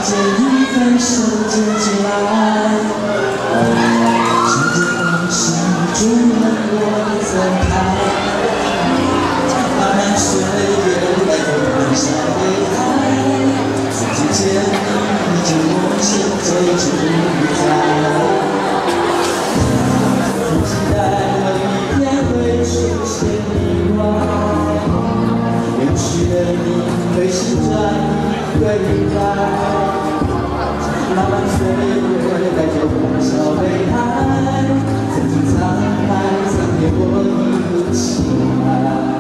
这一分手接起来，时间往事逐了我的分开，漫漫岁月带走多少悲哀，曾经见你着我现在只在。 期待有一天会出现意外，远去的你会是转移归来。漫漫岁月带走多少悲哀，曾经沧海曾给我一路情爱。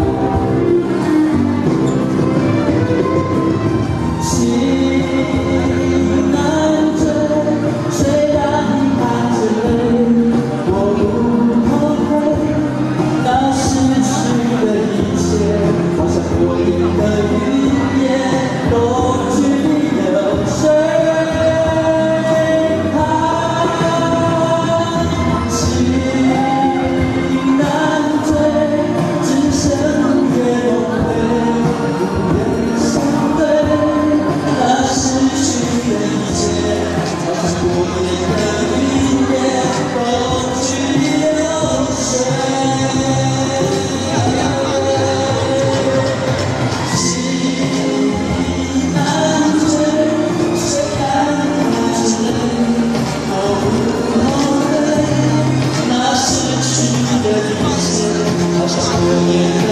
情难追，谁让你含着泪？ 好像过眼的云烟，都去流水寒。情难追，只剩月光黑，无言相对。那失去的一切，好像过眼的云烟，都去流水。 好像过眼。